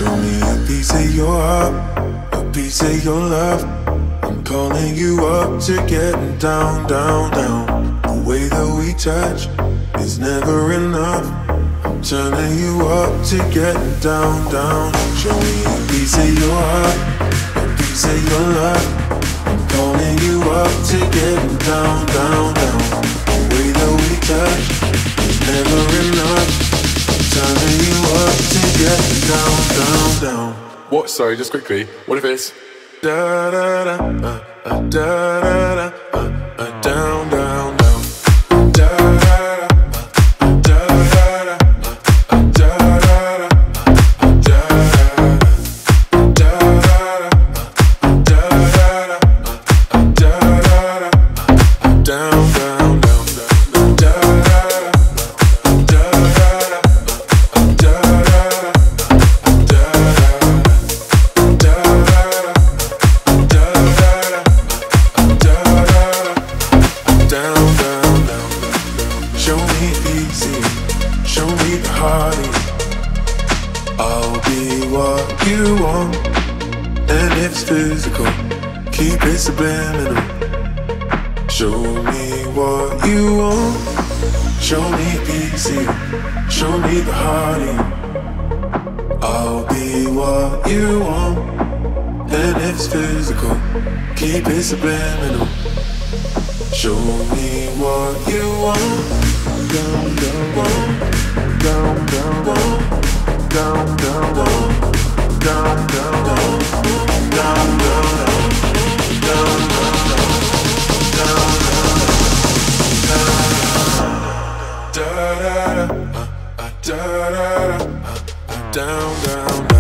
Show me a piece of your heart, a piece of your love. I'm calling you up to getting down, down, down. The way that we touch is never enough. I'm turning you up to getting down, down. Show me a piece of your heart, a piece of your love. I'm calling you up to getting down, down, down. The way that we touch is never enough. I'm turning you up to getting down, down, down. What? Sorry, just quickly. What if it's Da da da, da da da, down, down, down. Da da da, da da da, da da da, da da da, da da da, down, down, down, da da da, da da I'll be what you want, and if it's physical, keep it subliminal. Show me what you want, show me a piece of you, show me the heart of you. I'll be what you want, and if it's physical, keep it subliminal. Show me what you want. Down, down, down, down, down, down. Down, down, down, down, down, down, down, down, down, down, down, down, down, down, down, down, down, down, down.